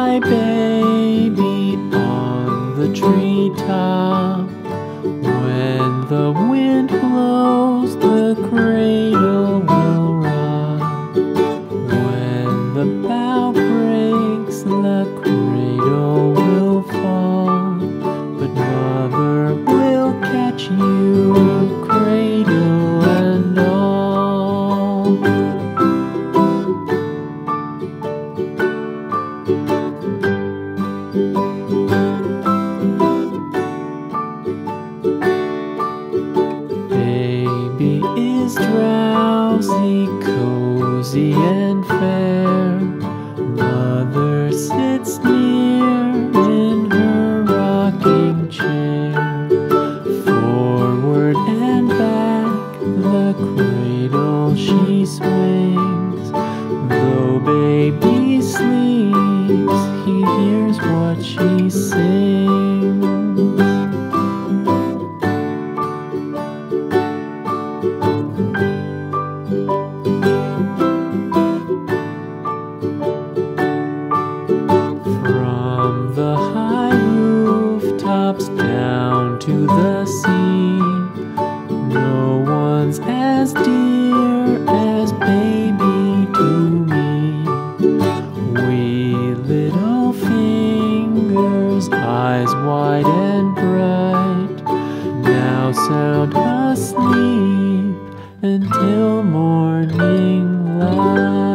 my baby on the treetop. When the wind blows, the cradle will rock. When the bough breaks, the cradle will fall. But mother will catch you, cradle and all. Baby is drowsy, cozy and fair. Mother sits near in her rocking chair. Forward and back, the cradle she swings. Though baby sleeps, he hears what she sings. From the high rooftops down to the sea, no one's as dear as baby to me. Wee little fingers, eyes wide and bright, now sound asleep until morning light.